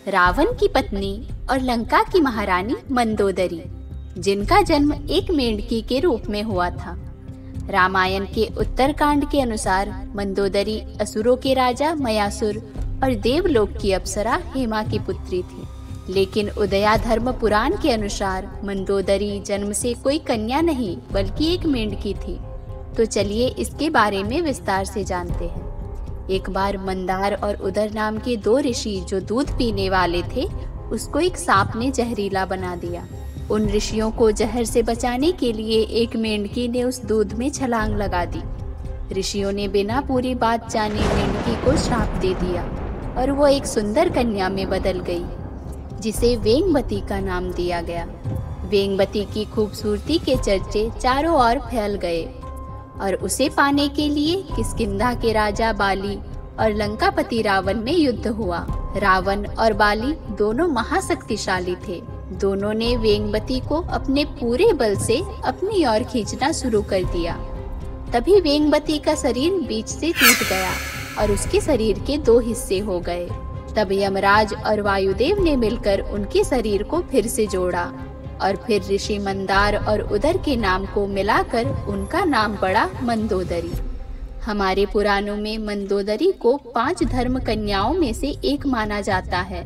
रावण की पत्नी और लंका की महारानी मंदोदरी, जिनका जन्म एक मेंढकी के रूप में हुआ था। रामायण के उत्तरकांड के अनुसार मंदोदरी असुरों के राजा मयासुर और देवलोक की अप्सरा हेमा की पुत्री थी। लेकिन उदयाधर्म पुराण के अनुसार मंदोदरी जन्म से कोई कन्या नहीं बल्कि एक मेंढकी थी। तो चलिए इसके बारे में विस्तार से जानते हैं। एक बार मंदार और उदर नाम के दो ऋषि जो दूध पीने वाले थे, उसको एक सांप ने जहरीला बना दिया। उन ऋषियों को जहर से बचाने के लिए एक मेंढकी ने उस दूध में छलांग लगा दी। ऋषियों ने बिना पूरी बात जाने मेंढकी को श्राप दे दिया और वो एक सुंदर कन्या में बदल गई, जिसे वेंगवती का नाम दिया गया। वेंगवती की खूबसूरती के चर्चे चारों ओर फैल गए और उसे पाने के लिए किष्किंधा के राजा बाली और लंकापति रावण में युद्ध हुआ। रावण और बाली दोनों महाशक्तिशाली थे। दोनों ने वेंगवती को अपने पूरे बल से अपनी ओर खींचना शुरू कर दिया। तभी वेंगवती का शरीर बीच से टूट गया और उसके शरीर के दो हिस्से हो गए। तब यमराज और वायुदेव ने मिलकर उनके शरीर को फिर से जोड़ा और फिर ऋषि मंदार और उदर के नाम को मिलाकर उनका नाम पड़ा मंदोदरी। हमारे पुराणों में मंदोदरी को 5 धर्म कन्याओं में से एक माना जाता है।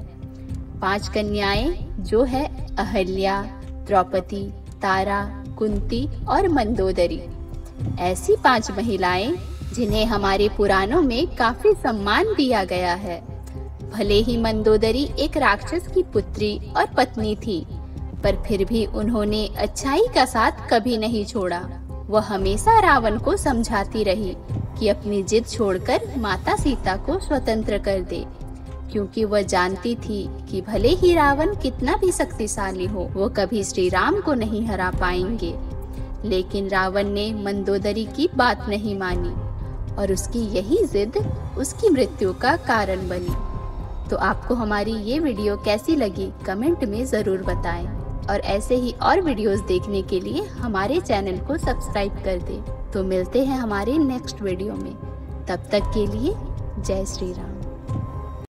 5 कन्याएं जो है अहल्या, द्रौपदी, तारा, कुंती और मंदोदरी। ऐसी 5 महिलाएं जिन्हें हमारे पुराणों में काफी सम्मान दिया गया है। भले ही मंदोदरी एक राक्षस की पुत्री और पत्नी थी, पर फिर भी उन्होंने अच्छाई का साथ कभी नहीं छोड़ा। वह हमेशा रावण को समझाती रही कि अपनी जिद छोड़कर माता सीता को स्वतंत्र कर दे, क्योंकि वह जानती थी कि भले ही रावण कितना भी शक्तिशाली हो, वो कभी श्री राम को नहीं हरा पाएंगे। लेकिन रावण ने मंदोदरी की बात नहीं मानी और उसकी यही जिद उसकी मृत्यु का कारण बनी। तो आपको हमारी ये वीडियो कैसी लगी कमेंट में जरूर बताएं और ऐसे ही और वीडियोस देखने के लिए हमारे चैनल को सब्सक्राइब कर दें। तो मिलते हैं हमारे नेक्स्ट वीडियो में। तब तक के लिए जय श्री राम।